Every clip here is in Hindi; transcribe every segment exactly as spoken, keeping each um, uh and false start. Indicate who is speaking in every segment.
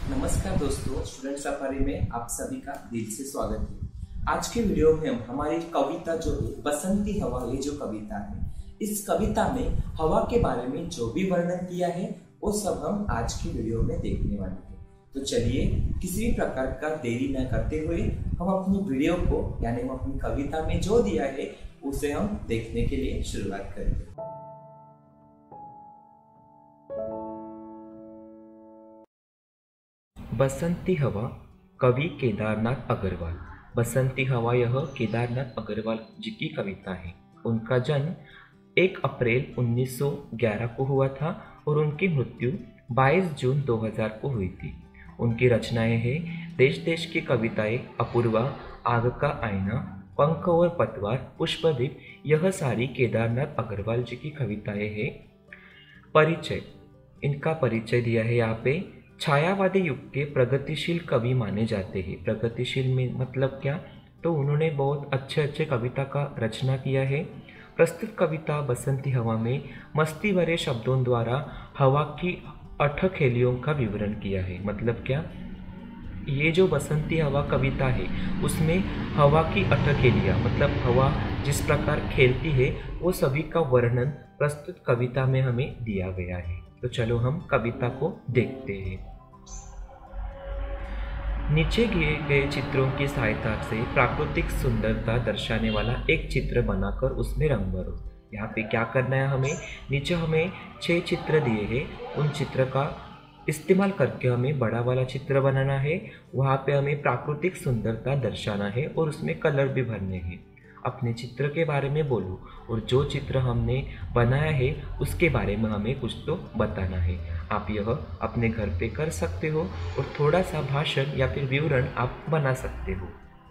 Speaker 1: नमस्कार दोस्तों, स्टूडेंट सफारी में आप सभी का दिल से स्वागत है। आज के वीडियो में हम हमारी कविता जो है बसंती हवा, ये जो कविता है, इस कविता में हवा के बारे में जो भी वर्णन किया है वो सब हम आज की वीडियो में देखने वाले हैं। तो चलिए किसी भी प्रकार का देरी न करते हुए हम अपनी वीडियो को यानी हम अपनी कविता में जो दिया है उसे हम देखने के लिए शुरुआत करेंगे।
Speaker 2: बसंती हवा, कवि केदारनाथ अग्रवाल। बसंती हवा यह केदारनाथ अग्रवाल जी की कविता है। उनका जन्म एक अप्रैल उन्नीस सौ ग्यारह को हुआ था और उनकी मृत्यु बाईस जून दो हज़ार को हुई थी। उनकी रचनाएं हैं देश देश की कविताएं, अपूर्वा, आग का आईना, पंख और पतवार, पुष्पदीप। यह सारी केदारनाथ अग्रवाल जी की कविताएं हैं। परिचय, इनका परिचय दिया है यहाँ पे। छायावादी युग के प्रगतिशील कवि माने जाते हैं। प्रगतिशील में मतलब क्या, तो उन्होंने बहुत अच्छे अच्छे कविता का रचना किया है। प्रस्तुत कविता बसंती हवा में मस्ती भरे शब्दों द्वारा हवा की अठखेलियों का विवरण किया है। मतलब क्या, ये जो बसंती हवा कविता है उसमें हवा की अठखेलियाँ मतलब हवा जिस प्रकार खेलती है वो सभी का वर्णन प्रस्तुत कविता में हमें दिया गया है। तो चलो हम कविता को देखते हैं। नीचे दिए गए चित्रों की सहायता से प्राकृतिक सुंदरता दर्शाने वाला एक चित्र बनाकर उसमें रंग भरो। यहाँ पे क्या करना है हमें, नीचे हमें छह चित्र दिए हैं, उन चित्र का इस्तेमाल करके हमें बड़ा वाला चित्र बनाना है। वहाँ पे हमें प्राकृतिक सुंदरता दर्शाना है और उसमें कलर भी भरने हैं। अपने चित्र के बारे में बोलो और जो चित्र हमने बनाया है उसके बारे में हमें कुछ तो बताना है। आप यह अपने घर पे कर सकते हो और थोड़ा सा भाषण या फिर विवरण आप बना सकते हो।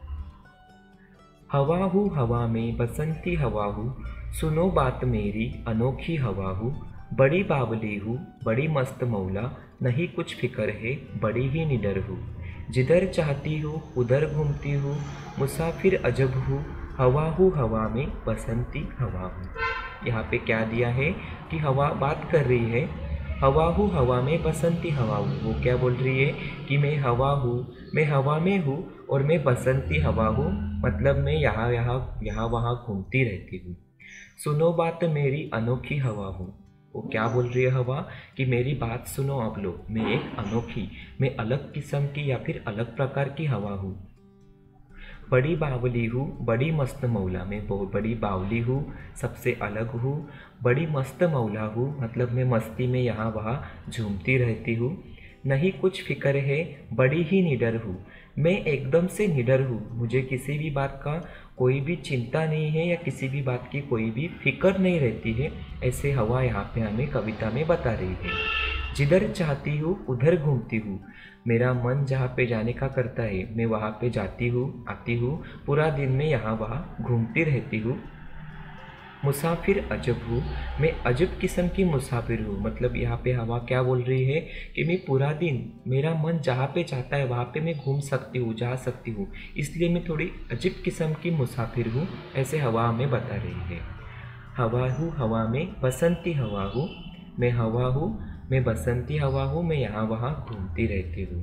Speaker 2: हवा हूँ हवा में बसंती हवा हूँ, सुनो बात मेरी अनोखी हवा हूँ। बड़ी बावली हूँ बड़ी मस्त मौला, नहीं कुछ फिक्र है बड़ी ही निडर हूँ। जिधर चाहती हूँ उधर घूमती हूँ, मुसाफिर अजब हूँ। हवा हूँ हवा में बसंती हवा हूँ। यहाँ पे क्या दिया है कि हवा बात कर रही है, हवा हूँ हवा में बसंती हवा हूँ। वो क्या बोल रही है कि मैं हवा हूँ, मैं हवा में हूँ और मैं बसंती हवा हूँ, मतलब मैं यहाँ यहाँ यहाँ वहाँ घूमती रहती हूँ। सुनो बात मेरी अनोखी हवा हूँ। वो क्या बोल रही है हवा कि मेरी बात सुनो आप लोग, मैं एक अनोखी, मैं अलग किस्म की या फिर अलग प्रकार की हवा हूँ। बड़ी बावली हूँ बड़ी मस्त मौला, मैं बहुत बड़ी बावली हूँ, सबसे अलग हूँ। बड़ी मस्त मौला हूँ मतलब मैं मस्ती में यहाँ वहाँ झूमती रहती हूँ। नहीं कुछ फिक्र है बड़ी ही निडर हूँ, मैं एकदम से निडर हूँ, मुझे किसी भी बात का कोई भी चिंता नहीं है या किसी भी बात की कोई भी फिक्र नहीं रहती है। ऐसे हवा यहाँ पे हमें कविता में बता रही है। जिधर चाहती हूँ उधर घूमती हूँ, मेरा मन जहाँ पे जाने का करता है मैं वहाँ पे जाती हूँ आती हूँ, पूरा दिन में यहाँ वहाँ घूमती रहती हूँ। मुसाफिर अजब हूँ, मैं अजब किस्म की मुसाफिर हूँ। मतलब यहाँ पे हवा क्या बोल रही है कि मैं पूरा दिन, मेरा मन जहाँ पे चाहता है वहाँ पे मैं घूम सकती हूँ, जा सकती हूँ, इसलिए मैं थोड़ी अजब किस्म की मुसाफिर हूँ। ऐसे हवा हमें बता रही है। हवा हूँ हवा में बसंती हवा हूँ, मैं हवा हूँ, मैं बसंती हवा हूँ, मैं यहाँ वहाँ घूमती रहती हूँ।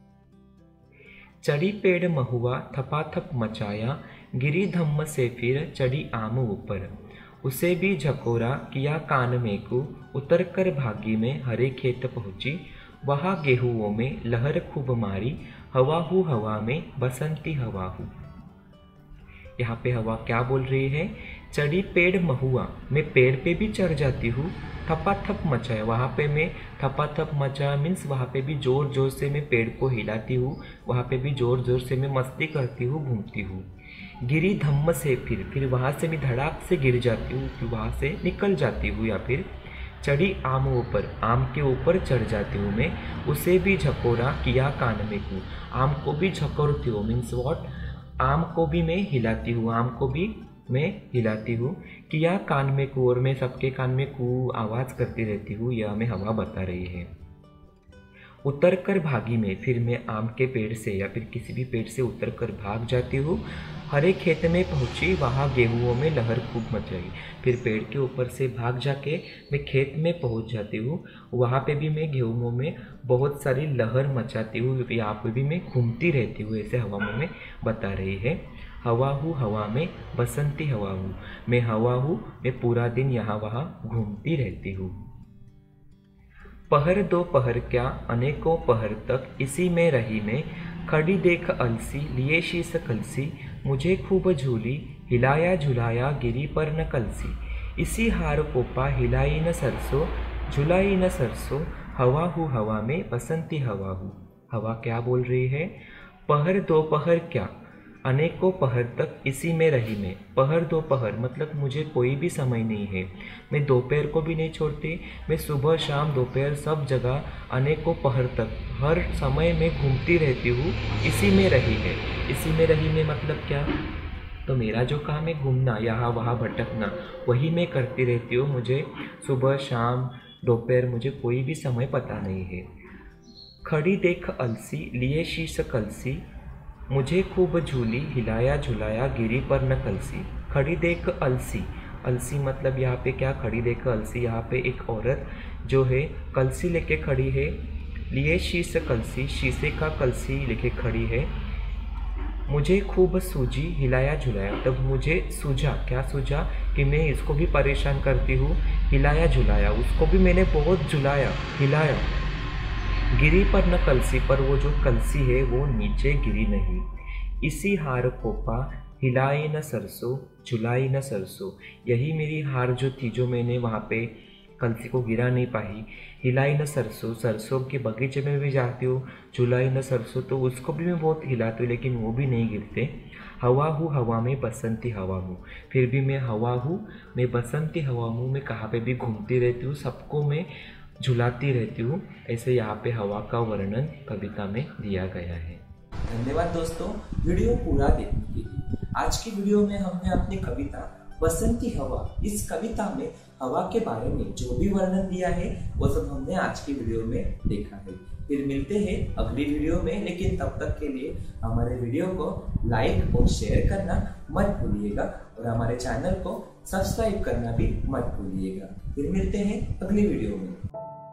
Speaker 2: चढ़ी पेड़ महुआ थपाथप मचाया, गिरी धम्म से फिर चढ़ी आम ऊपर। उसे भी झकोरा किया कान में को, उतर कर भागी में हरे खेत पहुँची। वहाँ गेहूँओं में लहर खूब मारी, हवा हूँ हवा में बसंती हवा हूँ। यहाँ पे हवा क्या बोल रही है, चढ़ी पेड़ महुआ, मैं पेड़ पे भी चढ़ जाती हूँ। थपाथप मचाया, वहाँ पे मैं थपाथप मचा मीन्स वहाँ पे भी ज़ोर ज़ोर से मैं पेड़ को हिलाती हूँ, वहाँ पे भी ज़ोर ज़ोर से मैं मस्ती करती हूँ, घूमती हूँ। गिरी धम्म से फिर फिर वहाँ से मैं धड़ाक से गिर जाती हूँ, फिर वहाँ से निकल जाती हूँ। या फिर चढ़ी आम ऊपर, आम के ऊपर चढ़ जाती हूँ मैं। उसे भी झकोरा किया कान में को, आम को भी झकोरती हूँ मीन्स वॉट, आम को भी मैं हिलाती हूँ, आम को भी मैं हिलाती हूँ। किया कान में कू, और मैं सबके कान में कू आवाज़ करती रहती हूँ। यह हमें हवा बता रही है। उतर कर भागी मैं, फिर मैं आम के पेड़ से या फिर किसी भी पेड़ से उतर कर भाग जाती हूँ। हरे खेत में पहुँची, वहाँ गेहूँओं में लहर खूब मचाई। फिर पेड़ के ऊपर से भाग जाके मैं खेत में पहुँच जाती हूँ, वहाँ पे भी मैं गेहूँओं में बहुत सारी लहर मचाती हूँ, यहाँ पे भी मैं घूमती रहती हूँ, ऐसे हवा में बता रही है। हवा हूँ हवा में, बसंती हवा हूँ, मैं हवा हूँ, मैं पूरा दिन यहाँ वहाँ घूमती रहती हूँ। पहर दो पहर क्या, अनेकों पहर तक इसी में रही मैं, खड़ी देख अलसी लिए शीस कलसी, मुझे खूब झूली हिलाया झुलाया गिरी पर न कलसी। इसी हार कोपा हिलाई न सरसों, झुलाई न सरसों, हवा हूँ हवा में, बसंती हवा हूँ। हवा क्या बोल रही है? पहर दो पहर क्या, अनेकों पहर तक इसी में रही मैं। पहर दोपहर मतलब मुझे कोई भी समय नहीं है, मैं दोपहर को भी नहीं छोड़ती, मैं सुबह शाम दोपहर सब जगह अनेकों पहर तक हर समय में घूमती रहती हूँ। इसी में रही है, इसी में रही मैं मतलब क्या? तो मेरा जो काम है घूमना, यहाँ वहाँ भटकना, वही मैं करती रहती हूँ। मुझे सुबह शाम दोपहर मुझे कोई भी समय पता नहीं है। खड़ी देख अलसी लिए शीश कलसी, मुझे खूब झूली हिलाया झुलाया गिरी पर न कलसी। खड़ी देख अलसी, अलसी मतलब यहाँ पे क्या? खड़ी देख अलसी, यहाँ पे एक औरत जो है कलसी लेके खड़ी है। लिए शीश कलसी, शीशे का कलसी लेके खड़ी है। मुझे खूब सूझी हिलाया झुलाया, तब मुझे सूझा, क्या सूझा? कि मैं इसको भी परेशान करती हूँ। हिलाया झुलाया, उसको भी मैंने बहुत झुलाया हिलाया। गिरी पर न कलसी, पर वो जो कलसी है वो नीचे गिरी नहीं। इसी हार कोपा हिलाई न सरसों, झुलाई न सरसों, यही मेरी हार जो थी जो मैंने वहाँ पे कलसी को गिरा नहीं पाई। हिलाई न सरसों, सरसों के बगीचे में भी जाती हूँ, झुलाई न सरसों तो उसको भी मैं बहुत हिलाती हूँ लेकिन वो भी नहीं गिरते। हवा हूँ हवा में, बसंती हवा हूँ, फिर भी मैं हवा हूँ, मैं बसंती हवा हूँ, मैं कहाँ पे भी घूमती रहती हूँ, सबको मैं झुलाती रहती हूँ। ऐसे यहाँ पे हवा का वर्णन कविता में दिया गया है।
Speaker 1: धन्यवाद दोस्तों वीडियो पूरा देखने के लिए। आज की वीडियो में हमने अपनी कविता बसंती हवा, इस कविता में हवा के बारे में जो भी वर्णन दिया है वो सब हमने आज की वीडियो में देखा है। फिर मिलते हैं अगली वीडियो में, लेकिन तब तक के लिए हमारे वीडियो को लाइक और शेयर करना मत भूलिएगा और हमारे चैनल को सब्सक्राइब करना भी मत भूलिएगा। फिर मिलते हैं अगली वीडियो में।